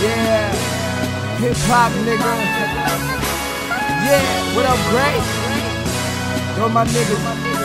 Yeah, hip hop nigga. Yeah, what up, Gray? Yo, my niggas.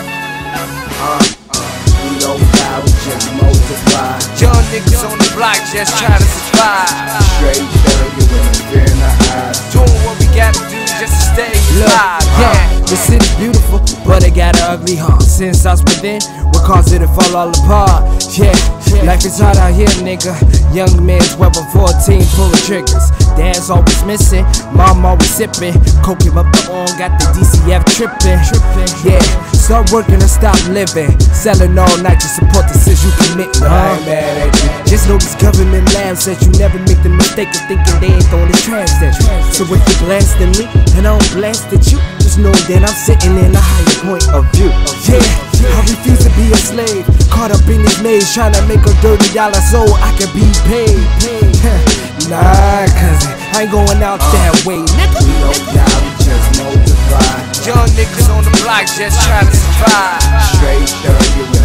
We don't die, we just multiply. Young niggas on the block just trying to survive. Straight failure with a fear in the eyes. Doing what we gotta do just to stay alive. Yeah, the city's beautiful, but it got an ugly heart. Since I was within, what caused it to fall all apart? Yeah, life is hard out here, nigga. Young men 12 or 14 pulling triggers. Dad's always missing, mom always sipping. Coke him up the arm, got the DCF tripping. Yeah, start working and stop living. Selling all night to support the sins you commit. I ain't mad at you. Just know these government labs that you never make the mistake of thinking they ain't throwing the trash at you. So if you're blasting me and I don't blast at you, just know that I'm sitting in a higher point of view. Yeah, I refuse to be a slave, caught up in this maze, trying to make a $30 so I can be paid. Nah, cousin, I ain't going out that way, nigga. We don't die, we just multiply. Young niggas on the block just trying to survive. Straight failure with